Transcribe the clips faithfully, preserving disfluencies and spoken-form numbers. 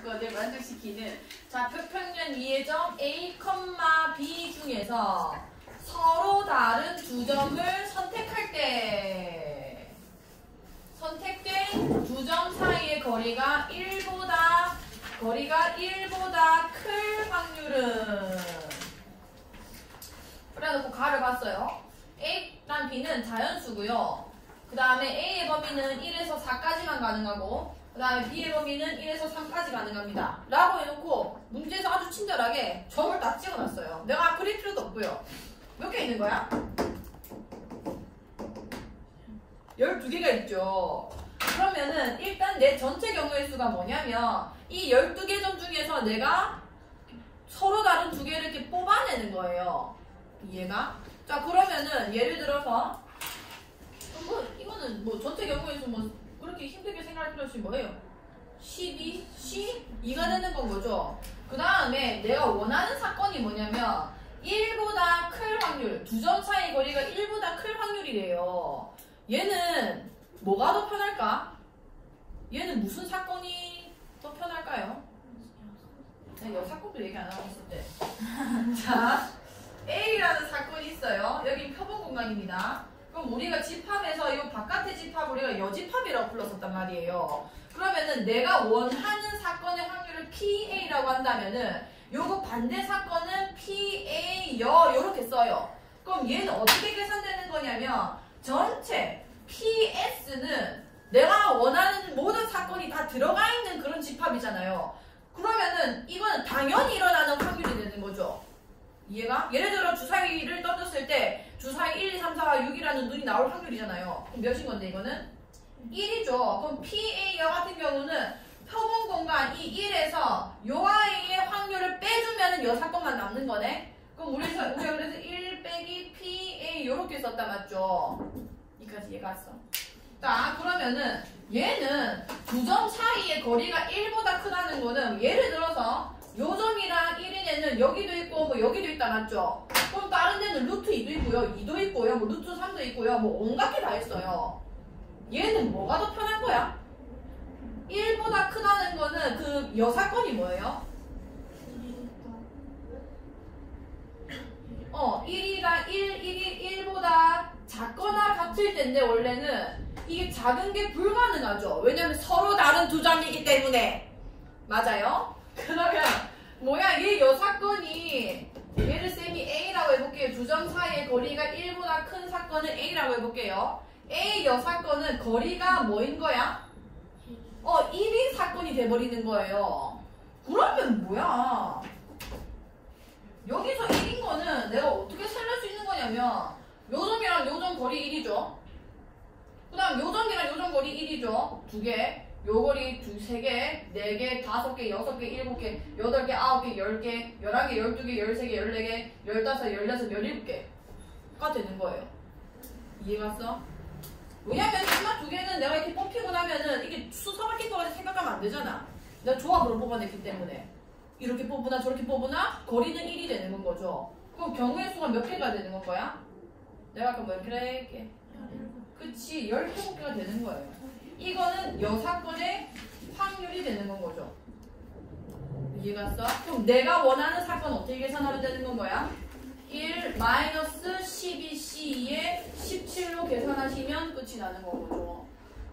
것을 만족시키는 좌표평면 위의 점 A, B 중에서 서로 다른 두 점을 선택할 때 선택된 두 점 사이의 거리가 일보다 거리가 일보다 클 확률은 그래놓고 가를 봤어요. A랑 B는 자연수고요. 그 다음에 A의 범위는 일에서 사까지만 가능하고 그 다음에 B의 범위는 일에서 삼까지 가능합니다. 라고 해놓고 문제에서 아주 친절하게 점을 다 찍어놨어요. 내가 그릴 필요도 없고요. 몇 개 있는 거야? 열두 개가 있죠. 그러면은 일단 내 전체 경우의 수가 뭐냐면 이 열두 개 점 중에서 내가 서로 다른 두 개를 이렇게 뽑아내는 거예요. 이해가? 자, 그러면은 예를 들어서 뭐 이거는 뭐 전체 경우의 수 뭐 그렇게 힘들게 생각할 필요 없이 뭐예요? 십이, 십이가 되는 건 거죠. 그 다음에 내가 원하는 사건이 뭐냐면 일보다 클 확률, 두 점 사이 거리가 일보다 클 확률이래요. 얘는 뭐가 더 편할까? 얘는 무슨 사건이 더 편할까요? 내가 여 사건도 얘기 안 하고 있을 때. 자, A라는 사건이 있어요. 여기 표본 공간입니다. 그럼 우리가 집합에서 이 바깥의 집합 우리가 여집합이라고 불렀었단 말이에요. 그러면은 내가 원하는 사건의 확률을 피에이라고 한다면은 요거 반대 사건은 피에이 여 요렇게 써요. 그럼 얘는 어떻게 계산되는 거냐면 전체 피에스는 내가 원하는 모든 사건이 다 들어가 있는 그런 집합이잖아요. 그러면은 이거는 당연히 일어나는 확률이 되는 거죠. 이해가? 예를 들어 주사위를 던졌을 때 주사위 일, 이, 삼, 사와 육이라는 눈이 나올 확률이잖아요. 그럼 몇인 건데 이거는? 일이죠. 그럼 피에이여 같은 경우는 표본 공간 이 일에서 요 아이의 확률을 빼주면 요 사건만 남는 거네. 그럼 우리, 우리가 그래서 일 빼기 피에이 요렇게 썼다 맞죠? 여기까지 이해가 왔어. 자, 그러면은 얘는 두 점 사이의 거리가 일보다 크다는 거는 예를 들어서 요 점이랑 일인 애는 여기도 있고 뭐 여기도 있다 맞죠? 그럼 다른 데는 루트 이도 있고요, 이도 있고요, 뭐 루트 삼도 있고요, 뭐 온갖 게 다 있어요. 얘는 뭐가 더 편한 거야? 일보다 크다는 거는 그 여사건이 뭐예요? 어, 일이랑 일, 일이 일보다 작거나 같을 텐데 원래는 이게 작은 게 불가능하죠. 왜냐면 서로 다른 두 점이기 때문에. 맞아요? 그러면 뭐야 얘 여사건이 얘를 쌤이 A라고 해볼게요. 두 점 사이의 거리가 일보다 큰 사건은 A라고 해볼게요. A 여사건은 거리가 뭐인 거야? 어 일인 사건이 돼버리는 거예요. 그러면 뭐야 여기서 일인 거는 내가 어떻게 살릴 수 있는 거냐면 요 점이랑 요 점 거리 일이죠. 그 다음 요 점이랑 요 점 거리 일이죠. 두 개. 요 거리 두, 세 개, 네 개, 다섯 개, 여섯 개, 일곱 개, 여덟 개, 아홉 개, 열 개, 열한 개, 열두 개, 열세 개, 열네 개, 열다섯, 열여섯, 열일곱 개가 되는 거예요. 이해갔어? 왜냐면 이마 두 개는 내가 이렇게 뽑히고 나면은 이게 수서 바뀐 거까지 생각하면 안 되잖아. 내가 조합으로 뽑아냈기 때문에. 이렇게 뽑으나 저렇게 뽑으나 거리는 일이 되는 건 거죠. 그럼 경우의 수가 몇 개가 되는 건 거야? 내가 아까 뭐 이렇게 할게. 그치, 열일곱 개가 되는 거예요. 이거는 여사건의 확률이 되는 건 거죠. 이해갔어? 그럼 내가 원하는 사건 어떻게 계산하면 되는 건 거야? 일 마이너스 십이 씨에 십칠로 계산하시면 끝이 나는 건 거죠.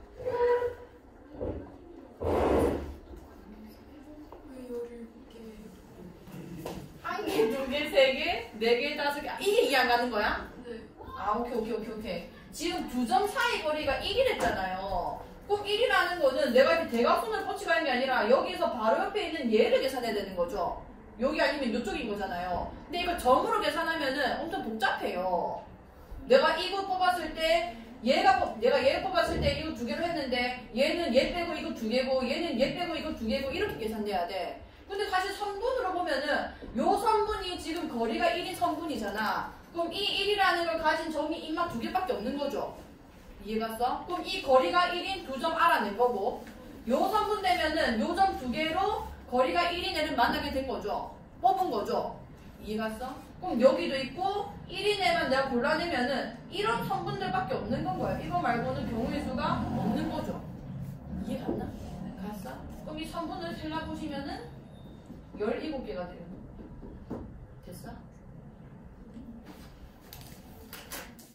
한 개, 두 개, 세 개, 네 개, 다섯 개. 이게 이해 안 가는 거야? 네. 아, 오케이, 오케이, 오케이, 오케이. 지금 두 점 사이 거리가 일이랬잖아요. 꼭 일이라는 거는 내가 이렇게 대각선을 뻗치가는 게 아니라 여기에서 바로 옆에 있는 얘를 계산해야 되는 거죠. 여기 아니면 이쪽인 거잖아요. 근데 이거 점으로 계산하면은 엄청 복잡해요. 내가 이거 뽑았을 때 얘가 뽑, 내가 얘를 뽑았을 때 이거 두 개로 했는데 얘는 얘 빼고 이거 두 개고 얘는 얘 빼고 이거 두 개고 이렇게 계산돼야 돼. 근데 사실 선분으로 보면은 요 선분이 지금 거리가 일인 선분이잖아. 그럼 이 일이라는 걸 가진 점이 입막 두 개밖에 없는 거죠. 이해갔어? 그럼 이 거리가 일인 두 점 알아낸 거고 요 선분 되면은 요 점 두 개로 거리가 일인 애를 만나게 된 거죠. 뽑은 거죠. 이해갔어? 그럼 여기도 있고 일인 애만 내가 골라내면은 이런 선분들밖에 없는 건 거예요. 이거 말고는 경우의 수가 없는 거죠. 이해갔나? 갔어? 그럼 여기 선분을 셀라 보시면은 열일곱 개가 돼요. 됐어?